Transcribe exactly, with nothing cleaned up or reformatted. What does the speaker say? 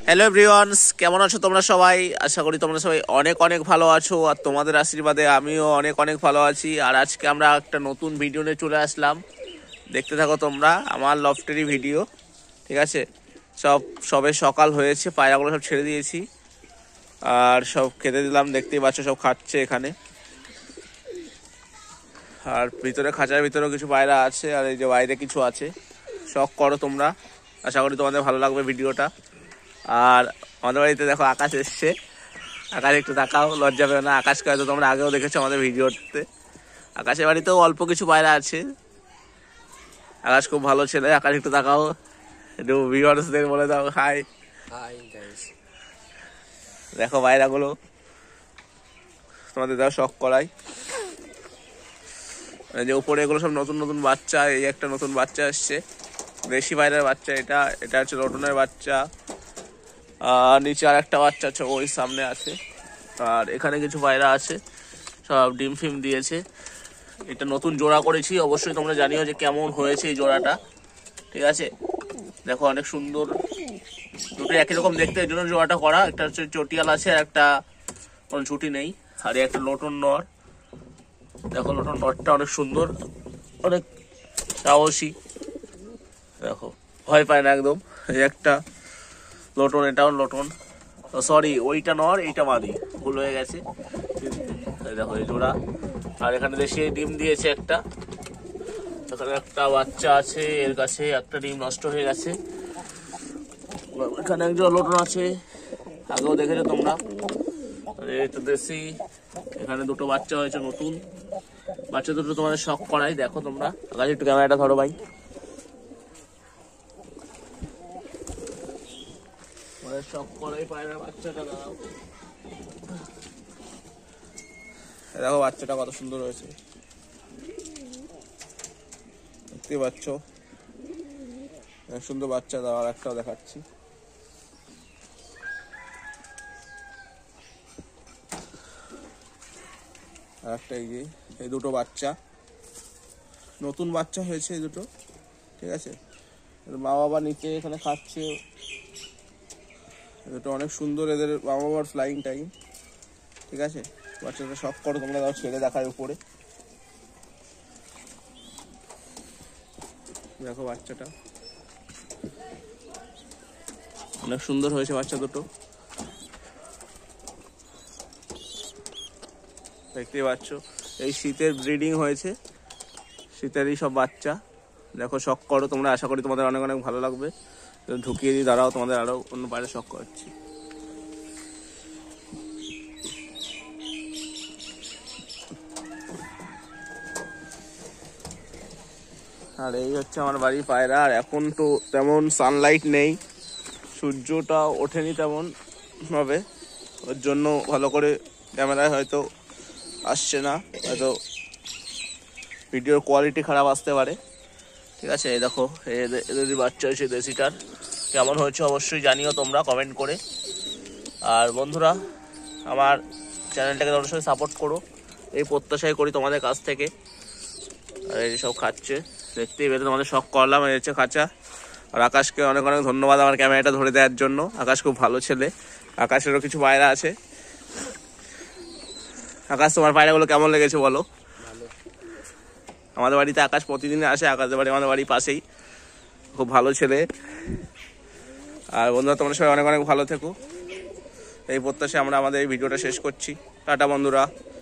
Hello everyone's, কেমন আছো তোমরা সবাই? আশা করি তোমরা সবাই অনেক অনেক ভালো আছো, আর তোমাদের আশীর্বাদে আমিও অনেক অনেক ভালো আছি। আর আজকে আমরা একটা নতুন ভিডিও নিয়ে চলে আসলাম, দেখতে থাকো তোমরা আমার লফটেরই ভিডিও। ঠিক আছে, সব সবে সকাল হয়েছে, পায়রাগুলো সব ছেড়ে দিয়েছি আর সব খেতে দিলাম। দেখতেই পাচ্ছ সব খাচ্ছে এখানে। আর ভিতরে খাঁচার ভিতরেও কিছু পায়রা আছে, আর এই যে বাইরে কিছু আছে। শখ করো তোমরা, আশা করি তোমাদের ভালো লাগবে ভিডিওটা। আর আমাদের বাড়িতে দেখো আকাশ এসছে, আকাশ একটু তাকাও, লজ্জা পেও না। আকাশকে হয়তো তোমরা আগেও দেখেছো আমাদের ভিডিওতে। আকাশের বাড়িতেও অল্প কিছু পায়রা আছে। আকাশ খুব ভালো ছেলে। আকাশ একটু তাকাও, একটু ভিউয়ার্সদের বলে দাও হাই। হাই গাইস, দেখো পায়রাগুলো তোমাদের দাও শখ করাই। যে উপরে এগুলো সব নতুন নতুন বাচ্চা, এই একটা নতুন বাচ্চা এসছে, দেশি পায়রার বাচ্চা। এটা এটা হচ্ছে লটনের বাচ্চা। আর নিচে আর একটা বাচ্চা আছে, ওই সামনে আছে। আর এখানে কিছু পায়রা আছে, সব ডিম ফিম দিয়েছে। এটা নতুন জোড়া করেছি, অবশ্যই তোমরা জানিও যে কেমন হয়েছে এই জোড়াটা। ঠিক আছে, দেখো অনেক সুন্দর, দুটো একই রকম দেখতে, এই জন্য জোড়াটা করা। একটা হচ্ছে চটিয়াল আছে আর একটা কোনো ছুটি নেই। আর এই একটা লটন নর, দেখো লটন নরটা অনেক সুন্দর, অনেক সাহসী। দেখো ভয় পায় না একদম। এই একটা লটন, এটাও লটন, সরি ওইটা নর এইটা মাদি, ভুল হয়ে গেছে। দেখো এই জোড়া। আর এখানে দেশে ডিম দিয়েছে একটা, এখানে একটা বাচ্চা আছে, এর কাছে একটা ডিম নষ্ট হয়ে গেছে। এখানে একজন লটন আছে, আগেও দেখেছো তোমরা। এই তো দেশি, এখানে দুটো বাচ্চা হয়েছে নতুন। বাচ্চা দুটো তোমাদের শখ করাই, দেখো তোমরা। আগে একটু ক্যামেরাটা ধরো ভাই। শখ করাই পায়রা বাচ্চাটা, দাঁড়াও। দেখো বাচ্চাটা কত সুন্দর হয়েছে, দেখতে পাচ্ছ। সুন্দর বাচ্চা, দাও আর একটাও দেখাচ্ছি। আর একটা এই যে, এই দুটো বাচ্চা নতুন বাচ্চা হয়েছে এই দুটো। ঠিক আছে, মা বাবা নিচে এখানে খাচ্ছে। দুটো অনেক সুন্দর, এদের মা বাবার ফ্লাইং টাইম। ঠিক আছে, বাচ্চাটা শখ করো তোমরা, দাও ছেড়ে দেখায় উপরে। দেখো বাচ্চাটা অনেক সুন্দর হয়েছে, বাচ্চা দুটো দেখতেই পাচ্ছ। এই শীতের ব্রিডিং হয়েছে, শীতেরই সব বাচ্চা। দেখো শখ করো তোমরা, আশা করি তোমাদের অনেক অনেক ভালো লাগবে। ঢুকিয়ে দিয়ে দাঁড়াও, তোমাদের আরো অন্য বাইরে শখ করছি। আর এই হচ্ছে আমার বাড়ি পায়রা। আর এখন তো তেমন সানলাইট নেই, সূর্যটা ওঠেনি তেমন ভাবে, ওর জন্য ভালো করে ক্যামেরায় হয়তো আসছে না, হয়তো ভিডিওর কোয়ালিটি খারাপ আসতে পারে। ঠিক আছে, এই দেখো এদের বাচ্চা হয়েছে দেশিটার, কেমন হয়েছে অবশ্যই জানিও তোমরা কমেন্ট করে। আর বন্ধুরা, আমার চ্যানেলটাকে অবশ্যই সাপোর্ট করো, এই প্রত্যাশাই করি তোমাদের কাছ থেকে। আর এই সব খাচ্ছে, দেখতেই পেলে তোমাদের শখ করলাম। এই হচ্ছে খাঁচা। আর আকাশকে অনেক অনেক ধন্যবাদ আমার ক্যামেরাটা ধরে দেওয়ার জন্য। আকাশ খুব ভালো ছেলে। আকাশেরও কিছু পায়রা আছে। আকাশ, তোমার পায়রাগুলো কেমন লেগেছে বলো? আমাদের বাড়িতে আকাশ প্রতিদিন আসে, আকাশের বাড়ি আমাদের বাড়ির পাশেই। খুব ভালো ছেলে। আর বন্ধুরা, তোমরা সবাই অনেক অনেক ভালো থেকো, এই প্রত্যাশায় আমরা আমাদের এই ভিডিওটা শেষ করছি। টাটা বন্ধুরা।